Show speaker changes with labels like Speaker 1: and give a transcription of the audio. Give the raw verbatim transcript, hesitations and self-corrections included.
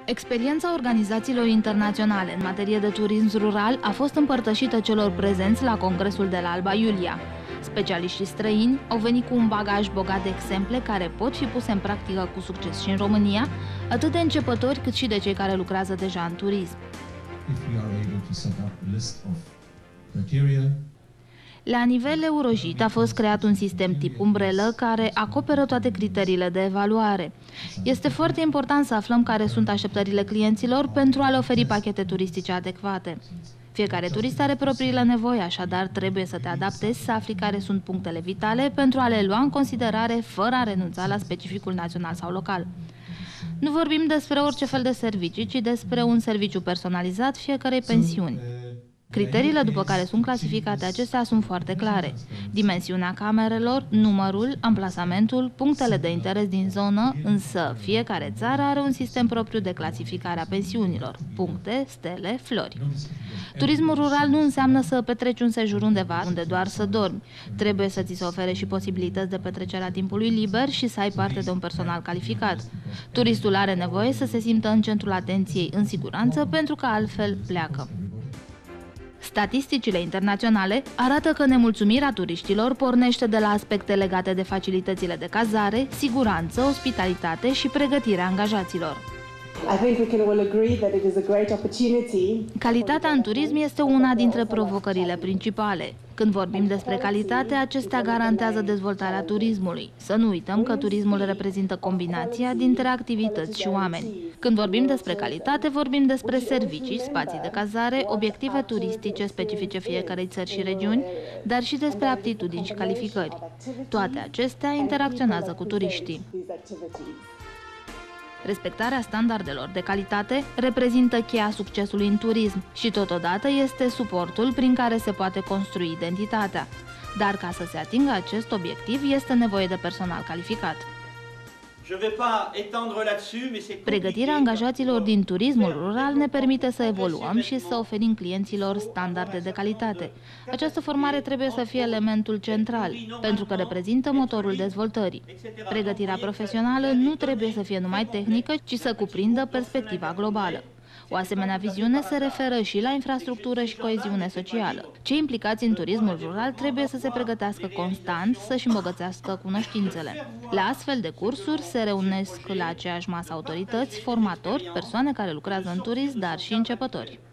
Speaker 1: Experiența organizațiilor internaționale în materie de turism rural a fost împărtășită celor prezenți la Congresul de la Alba Iulia. Specialiștii străini au venit cu un bagaj bogat de exemple care pot fi puse în practică cu succes și în România, atât de începători cât și de cei care lucrează deja în turism. La nivel Eurojit a fost creat un sistem tip umbrelă care acoperă toate criteriile de evaluare. Este foarte important să aflăm care sunt așteptările clienților pentru a le oferi pachete turistice adecvate. Fiecare turist are propriile nevoi, așadar trebuie să te adaptezi, să afli care sunt punctele vitale pentru a le lua în considerare fără a renunța la specificul național sau local. Nu vorbim despre orice fel de servicii, ci despre un serviciu personalizat fiecărei pensiuni. Criteriile după care sunt clasificate acestea sunt foarte clare. Dimensiunea camerelor, numărul, amplasamentul, punctele de interes din zonă, însă fiecare țară are un sistem propriu de clasificare a pensiunilor, puncte, stele, flori. Turismul rural nu înseamnă să petreci un sejur undeva unde doar să dormi. Trebuie să ți se ofere și posibilități de petrecere a timpului liber și să ai parte de un personal calificat. Turistul are nevoie să se simtă în centrul atenției în siguranță pentru că altfel pleacă. Statisticile internaționale arată că nemulțumirea turiștilor pornește de la aspecte legate de facilitățile de cazare, siguranță, ospitalitate și pregătirea angajaților. Calitatea în turism este una dintre provocările principale. Când vorbim despre calitate, acestea garantează dezvoltarea turismului. Să nu uităm că turismul reprezintă combinația dintre activități și oameni. Când vorbim despre calitate, vorbim despre servicii, spații de cazare, obiective turistice specifice fiecărei țări și regiuni, dar și despre aptitudini și calificări. Toate acestea interacționează cu turiștii. Respectarea standardelor de calitate reprezintă cheia succesului în turism și totodată este suportul prin care se poate construi identitatea. Dar ca să se atingă acest obiectiv este nevoie de personal calificat. Pregătirea angajaților din turismul rural ne permite să evoluăm și să oferim clienților standarde de calitate. Această formare trebuie să fie elementul central, pentru că reprezintă motorul dezvoltării. Pregătirea profesională nu trebuie să fie numai tehnică, ci să cuprindă perspectiva globală. O asemenea viziune se referă și la infrastructură și coeziune socială. Cei implicați în turismul rural trebuie să se pregătească constant, să-și îmbogățească cunoștințele. La astfel de cursuri se reunesc la aceeași masă autorități, formatori, persoane care lucrează în turism, dar și începători.